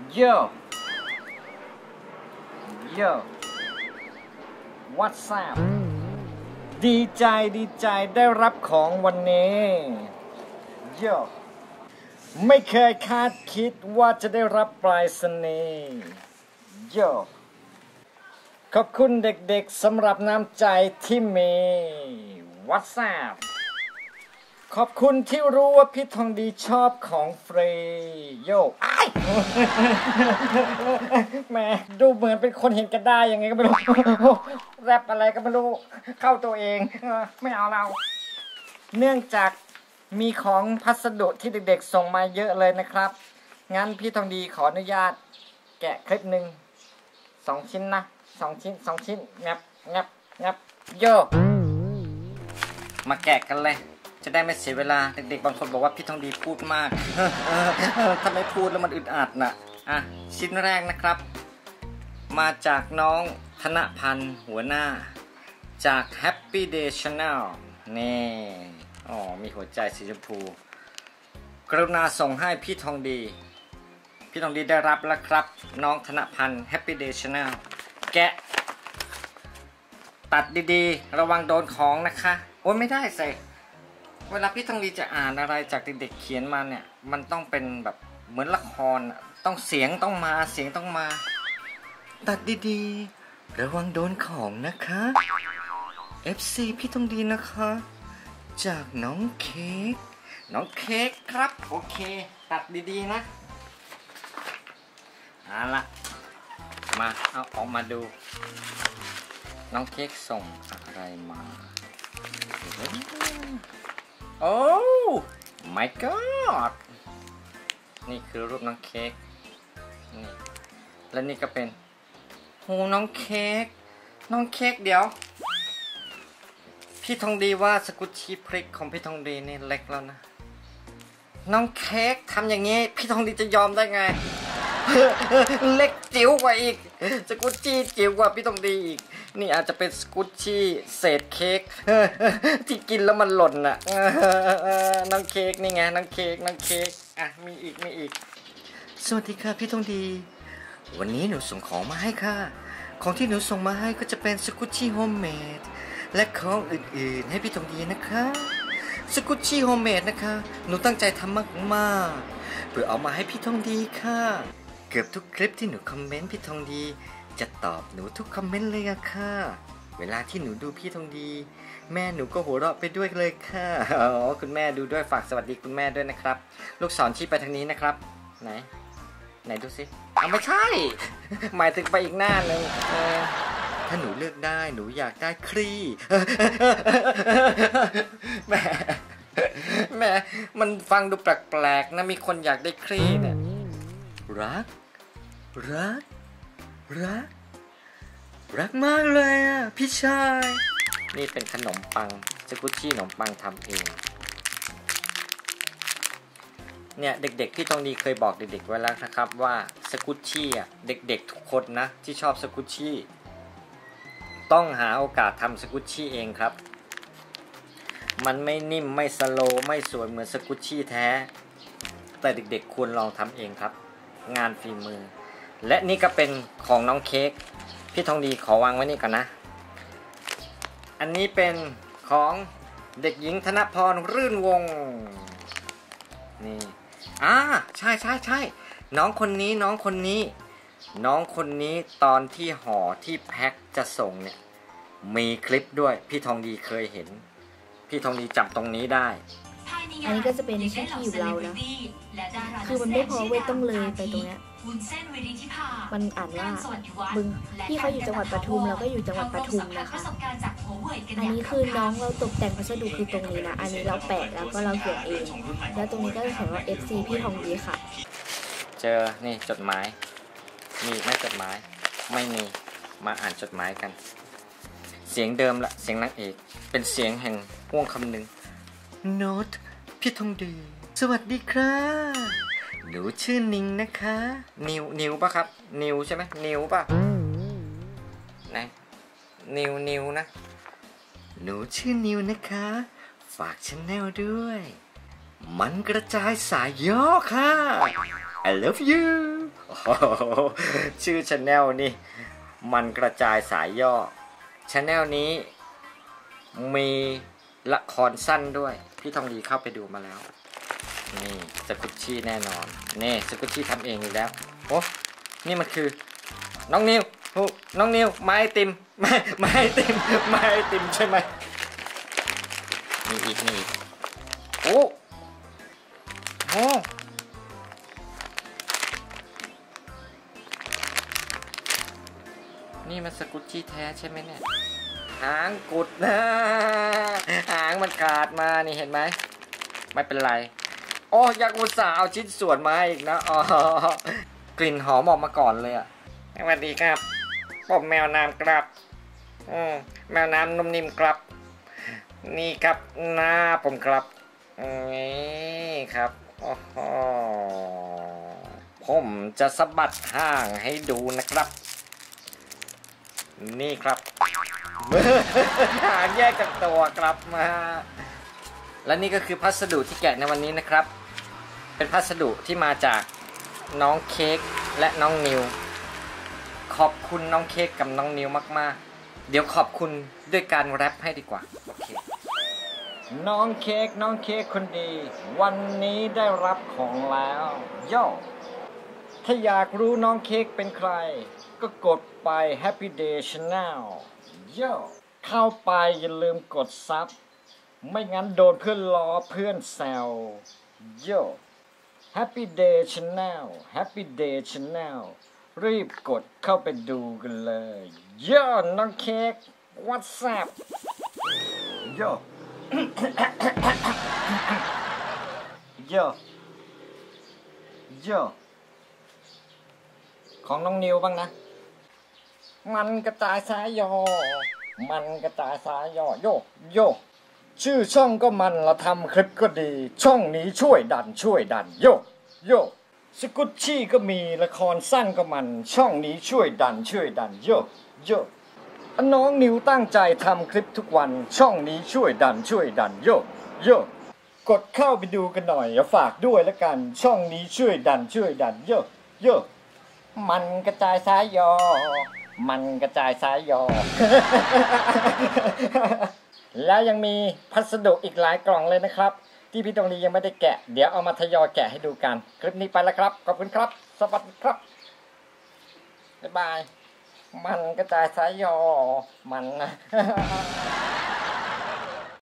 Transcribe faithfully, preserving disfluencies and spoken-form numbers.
โยโย What's up ดีใจดีใจได้รับของวันนี้โยไม่เคยคาดคิดว่าจะได้รับปลายสนีย์โยขอบคุณเด็กๆสำหรับน้ำใจที่มี What's up ขอบคุณที่รู้ว่าพี่ทองดีชอบของฟรีโยไอ้แม่ดูเหมือนเป็นคนเห็นกันได้ยังไงก็ไม่รู้แรปอะไรก็ไม่รู้เข้าตัวเองไม่เอาเราเนื่องจากมีของพัสดุที่เด็กๆส่งมาเยอะเลยนะครับงั้นพี่ทองดีขออนุญาตแกะคลิปหนึ่งสองชิ้นนะสองชิ้นสองชิ้นงับงับงับโยมาแกะกันเลยจะได้ไม่เสียเวลาเด็กๆบางคนบอกว่าพี่ทองดีพูดมากถ้าไม่พูดแล้วมันอึดอัดน่ะอ่ะชิ้นแรกนะครับมาจากน้องธนพันธ์หัวหน้าจาก Happy Day Channel นี่อ๋อมีหัวใจสีชมพูกรุณาส่งให้พี่ทองดีพี่ทองดีได้รับแล้วครับน้องธนพันธ์ Happy Day Channel แกะตัดดีๆระวังโดนของนะคะโอ้ยไม่ได้สิเวลาพี่ทองดีจะอ่านอะไรจากเด็กๆเขียนมาเนี่ยมันต้องเป็นแบบเหมือนละครต้องเสียงต้องมาเสียงต้องมาตัดดีๆระวังโดนของนะคะ เอฟ ซี พี่ทองดีนะคะจากน้องเค้กน้องเค้กครับโอเคตัดดีๆนะเอาละมาเอาออกมาดูน้องเค้กส่งอะไรมาโอ้ my god นี่คือรูปน้องเค้กนี่และนี่ก็เป็นโหน้องเค้กน้องเค้กเดี๋ยวพี่ทองดีว่าสกุชชี่พริกของพี่ทองดีนี่เล็กแล้วนะน้องเค้กทำอย่างนี้พี่ทองดีจะยอมได้ไง เล็กจิ๋วกว่าอีกสกุชชี่จิ๋วกว่าพี่ทองดีอีกนี่อาจจะเป็นสกุชชี่เศษเค้กที่กินแล้วมันหล่นน่ะน้องเค้กนี่ไงน้องเค้กน้องเค้กอ่ะมีอีกมีอีกสวัสดีค่ะพี่ทองดีวันนี้หนูส่งของมาให้ค่ะของที่หนูส่งมาให้ก็จะเป็นสกุชชี่โฮมเมดและของอื่นๆให้พี่ทองดีนะคะสกุชชี่โฮมเมดนะคะหนูตั้งใจทำมากๆเพื่อเอามาให้พี่ทองดีค่ะเกือบทุกคลิปที่หนูคอมเมนต์พี่ทองดีจะตอบหนูทุกคอมเมนต์เลยอะค่ะเวลาที่หนูดูพี่ทองดีแม่หนูก็หัวเราะไปด้วยเลยค่ะอ๋อคุณแม่ดูด้วยฝากสวัสดีคุณแม่ด้วยนะครับลูกศรชี้ไปทางนี้นะครับไหนไหนดูสิอ้าวไม่ใช่หมายถึงไปอีกหน้านึงถ้าหนูเลือกได้หนูอยากได้ครีแม่แม่มันฟังดูแปลกๆนะมีคนอยากได้ครีเนี่ยรักรักรักรักมากเลยอ่ะพี่ชายนี่เป็นขนมปังสกุชชี่ขนมปังทำเองเนี่ยเด็กๆพี่ทองดีเคยบอกเด็กๆไว้แล้วนะครับว่าสกุชชี่อ่ะเด็กๆทุกคนนะที่ชอบสกุชชี่ต้องหาโอกาสทำสกุชชี่เองครับมันไม่นิ่มไม่สโลว์ไม่สวยเหมือนสกุชชี่แท้แต่เด็กๆควรลองทำเองครับงานฝีมือและนี่ก็เป็นของน้องเค้กพี่ทองดีขอวางไว้นี่ก่อนนะอันนี้เป็นของเด็กหญิงธนพรรื่นวงศ์นี่อ่าใช่ใช่ใช่น้องคนนี้น้องคนนี้น้องคนนี้ตอนที่ห่อที่แพ็คจะส่งเนี่ยมีคลิปด้วยพี่ทองดีเคยเห็นพี่ทองดีจับตรงนี้ได้อันนี้ก็จะเป็นที่ที่อยู่เรานะคือมันไม่พอเว้ยต้องเลยไปตรงเนี้ยมันอ่านว่าบึงพี่เขาอยู่จังหวัดปทุมเราก็อยู่จังหวัดปทุมนะคะอันนี้คือน้องเราตกแต่งพัสดุคือตรงนี้นะอันนี้เราแปะแล้วก็เราเขียนเองแล้วตรงนี้ก็จะเขียนว่า เอฟ ซี พี่ทองดีค่ะเจอนี่จดหมายมีไม่จดหมายไม่มีมาอ่านจดหมายกันเสียงเดิมละเสียงนางเอกเป็นเสียงแห่งพ่วงคำหนึ่งโน้ตพี่ทองดีสวัสดีครับหนูชื่อนิงนะคะนิวนิวป่ะครับนิวใช่ไหมนิวป่ะไหนนิวนิวนะหนูชื่อนิวนะคะฝากชแนลด้วยมันกระจายสายย่อค่ะ I love you ชื่อชาแนลนี่มันกระจายสายย่อชาแนลนี้มีละครสั้นด้วยพี่ทองดีเข้าไปดูมาแล้วนี่สกุชชี่แน่นอนนี่สกุชชี่ทำเองอีกแล้วโอ้นี่มันคือน้องนิวน้องนิวไม้ติมไม้ไม้ติมไม้ติมใช่ไหมมีอีกมีอีกโอ้โหนี่มันสกุชชี่แท้ใช่ไหมเนี่ยหางกุดนะหางมันขาดมานี่เห็นไหมไม่เป็นไรโอ้อยากอุตส่าห์เอาชิ้นส่วนมาอีกนะอ๋อกลิ่นหอมออกมาก่อนเลยอ่ะสวัสดีครับผมแมวน้ำครับอืมแมวน้ำนุ่มนิ่มครับนี่ครับหน้าผมครับนี่ครับโอ้โหผมจะสะบัดห่างให้ดูนะครับนี่ครับหางแยกจากตัวกลับมาและนี่ก็คือพัสดุที่แกะในวันนี้นะครับเป็นพัสดุที่มาจากน้องเค้กและน้องนิวขอบคุณน้องเค้กกับน้องนิวมากๆเดี๋ยวขอบคุณด้วยการแรปให้ดีกว่าโอเคน้องเค้กน้องเค้กคนดีวันนี้ได้รับของแล้วโย่ถ้าอยากรู้น้องเค้กเป็นใครก็กดไป Happy Day Channel โย่เข้าไปอย่าลืมกดซับไม่งั้นโดนเพื่อนล้อเพื่อนแซวโย่ Happy Day Channel Happy Day Channel รีบกดเข้าไปดูกันเลยโย่น้องเค้ก What's up โย่ โย่โย่ของน้องนิวบ้างนะมันกระจายสายยอมันกระจายสายยอโยโยชื่อช่องก็มันเราทำคลิปก็ดีช่องนี้ช่วยดันช่วยดันโยโยสกุชชี่ก็มีละครสั้นก็มันช่องนี้ช่วยดันช่วยดันโยโยน้องนิวตั้งใจทำคลิปทุกวันช่องนี้ช่วยดันช่วยดันโยโยกดเข้าไปดูกันหน่อยฝากด้วยละกันช่องนี้ช่วยดันช่วยดันโยโยมันกระจายสายยอมันกระจายสายยอ แล้วยังมีพัสดุอีกหลายกล่องเลยนะครับที่พี่ตรงนี้ยังไม่ได้แกะเดี๋ยวเอามาทยอยแกะให้ดูกันคลิปนี้ไปแล้วครับขอบคุณครับสวัสดีครับบ๊ายบายมันกระจายสายยอมันนะ